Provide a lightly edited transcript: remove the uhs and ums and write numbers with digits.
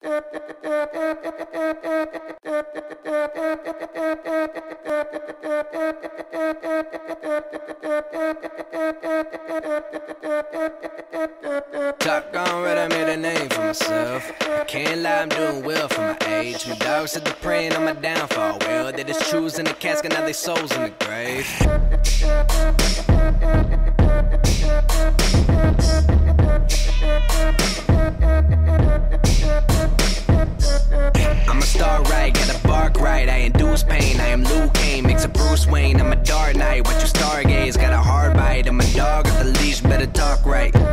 Top gone red, I made a name for myself. I can't lie, I'm doing well for my age. My dogs said they're praying on my downfall. Well, they just choose in the casket, now they souls in the grave. I'm a star right, got a bark right. I induce pain, I am Luke Kane, mix a Bruce Wayne. I'm a dark knight, watch you stargaze. Got a hard bite, I'm a dog at the leash, better talk right.